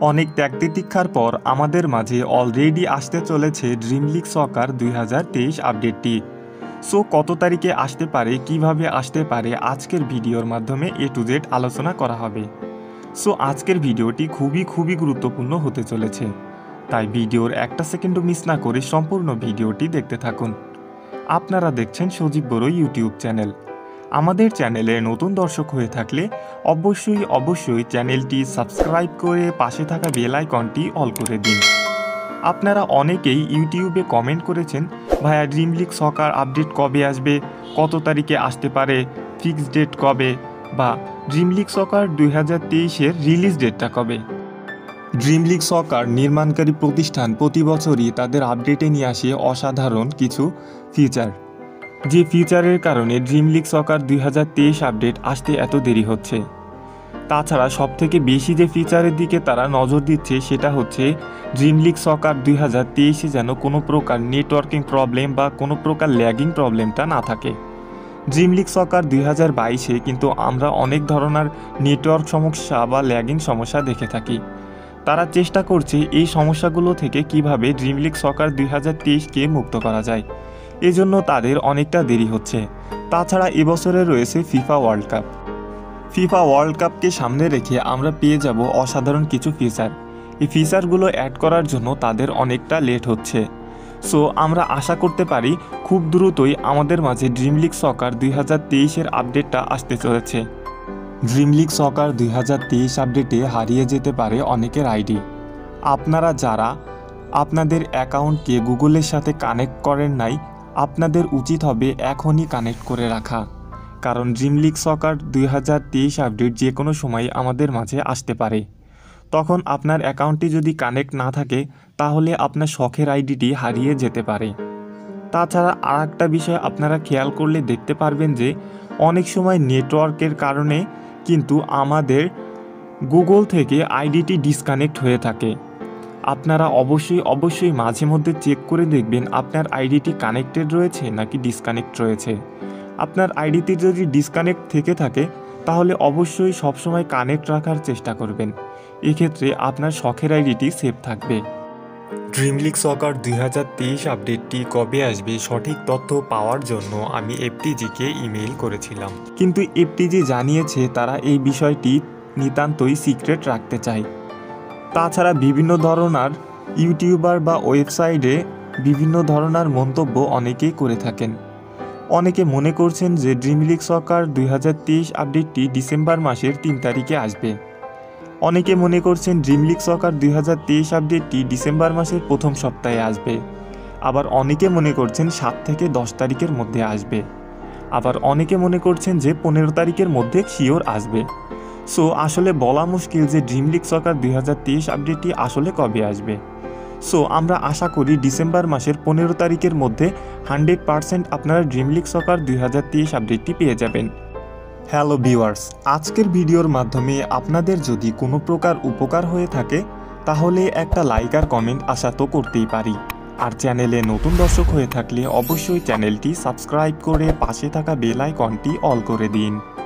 অনেক ত্যাগ তিতিক্ষার পর আমাদের মাঝে অলরেডি আসতে চলেছে ড্রিম লিগ সকার 2023 আপডেটটি। সো কত তারিখে আসতে পারে, কিভাবে আসতে পারে, আজকের ভিডিওর মাধ্যমে A to Z আলোচনা করা হবে। সো আজকের ভিডিওটি খুবই গুরুত্বপূর্ণ হতে চলেছে, তাই ভিডিওর একটা সেকেন্ডও মিস না করে সম্পূর্ণ ভিডিওটি দেখতে থাকুন। আপনারা দেখছেন সজীব বড় ইউটিউব চ্যানেল। আমাদের চ্যানেলে নতুন দর্শক হয়ে থাকলে অবশ্যই চ্যানেলটি সাবস্ক্রাইব করে পাশে থাকা বেল আইকনটি অল করে দিন। আপনারা অনেকেই ইউটিউবে কমেন্ট করেছেন, ভাইয়া ড্রিম লিগ সকার আপডেট কবে আসবে, কত তারিখে আসতে পারে, ফিক্স ডেট কবে, বা ড্রিম লিগ সকার 2023-এর রিলিজ ডেটটা কবে। ড্রিম লিগ সকার নির্মাণকারী প্রতিষ্ঠান প্রতি বছরই তাদের আপডেটে নিয়ে আসে অসাধারণ কিছু ফিচার, যে ফিচারের কারণে ড্রিম লিগ সকার 2023 আপডেট আসতে এত দেরি হচ্ছে। তাছাড়া সবথেকে বেশি যে ফিচারের দিকে তারা নজর দিচ্ছে সেটা হচ্ছে ড্রিম লিগ সকার 2023-এ যেন কোনো প্রকার নেটওয়ার্কিং প্রবলেম বা কোনো প্রকার ল্যাগিং প্রবলেমটা না থাকে। ড্রিম লিগ সকার 2022-এ কিন্তু আমরা অনেক ধরনের নেটওয়ার্ক সমস্যা বা ল্যাগিং সমস্যা দেখে থাকি। তারা চেষ্টা করছে এই সমস্যাগুলো থেকে কিভাবে ড্রিম লিগ সকার 2023-কে মুক্ত করা যায়, এজন্য তাদের অনেকটা দেরি হচ্ছে। তাছাড়া এবছরে রয়েছে FIFA World Cup. FIFA World কাপকে সামনে রেখে আমরা পেয়ে যাব অসাধারণ কিছু ফিচার। এই ফিচারগুলো অ্যাড করার জন্য তাদের অনেকটা লেট হচ্ছে। সো আমরা আশা করতে পারি খুব দ্রুতই আমাদের মাঝে ড্রিম লিগ সকার 2023-এর আপডেটটা আসতে চলেছে। ড্রিম লিগ সকার 2023 আপডেটে হারিয়ে যেতে পারে অনেকের আইডি। আপনারা যারা আপনাদের অ্যাকাউন্টকে গুগলের সাথে কানেক্ট করেন নাই, আপনাদের উচিত হবে এখনই কানেক্ট করে রাখা, কারণ ড্রিম লিগ সকার 2023 আপডেট যে কোনো সময় আমাদের মাঝে আসতে পারে। তখন আপনার অ্যাকাউন্টটি যদি কানেক্ট না থাকে তাহলে আপনার শখের আইডিটি হারিয়ে যেতে পারে। তাছাড়া আরেকটা বিষয় আপনারা খেয়াল করলে দেখতে পারবেন যে অনেক সময় নেটওয়ার্কের কারণে কিন্তু আমাদের গুগল থেকে আইডিটি ডিসকানেক্ট হয়ে থাকে। আপনারা অবশ্যই মাঝে মধ্যে চেক করে দেখবেন আপনার আইডিটি কানেক্টেড রয়েছে নাকি ডিসকানেক্ট রয়েছে। আপনার আইডিটি যদি ডিসকানেক্ট থেকে থাকে তাহলে অবশ্যই সবসময় কানেক্ট রাখার চেষ্টা করবেন, এক্ষেত্রে আপনার শখের আইডিটি সেভ থাকবে। ড্রিম লিগ সকার 2023 আপডেটটি কবে আসবে সঠিক তথ্য পাওয়ার জন্য আমি এফটিজিকে ইমেইল করেছিলাম, কিন্তু এফটিজি জানিয়েছে তারা এই বিষয়টি নিতান্তই সিক্রেট রাখতে চায়। তাছাড়া বিভিন্ন ধরনের ইউটিউবার বা ওয়েবসাইটে বিভিন্ন ধরনের মন্তব্য অনেকেই করে থাকেন। অনেকে মনে করছেন যে ড্রিম লিগ সকার 2023 আপডেটটি ডিসেম্বর মাসের 3 তারিখে আসবে। অনেকে মনে করছেন ড্রিম লিগ সকার 2023 আপডেটটি ডিসেম্বর মাসের প্রথম সপ্তাহে আসবে। আবার অনেকে মনে করছেন 7 থেকে 10 তারিখের মধ্যে আসবে। আবার অনেকে মনে করছেন যে 15 তারিখের মধ্যে শিওর আসবে। সো আসলে বলা মুশকিল যে ড্রিম লিগ সকার 2023 আপডেটটি আসলে কবে আসবে। সো আমরা আশা করি ডিসেম্বর মাসের 15 তারিখের মধ্যে 100% আপনারা ড্রিম লিগ সকার 2023 আপডেটটি পেয়ে যাবেন। হ্যালো ভিউয়ার্স, আজকের ভিডিওর মাধ্যমে আপনাদের যদি কোনো প্রকার উপকার হয়ে থাকে তাহলে একটা লাইক আর কমেন্ট আশা তো করতেই পারি। আর চ্যানেলে নতুন দর্শক হয়ে থাকলে অবশ্যই চ্যানেলটি সাবস্ক্রাইব করে পাশে থাকা বেল আইকনটি অল করে দিন।